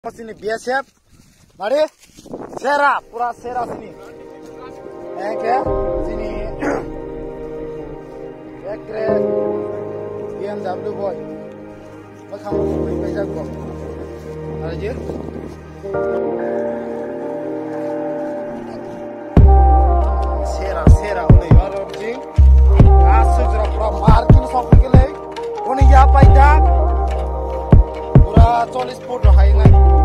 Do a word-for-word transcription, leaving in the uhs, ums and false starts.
Sini B S F, mari, Sera, pura Sera sini, eh क्या, sini, एक रे, B M W boy, बस हम कोई पैसा को, अरे जी, Sera, Sera उन्हें यार और जी, आज से जरा पूरा मार्किंग सब के लिए, उन्हें यहाँ पैदा, पूरा चालीस फुट हाई ना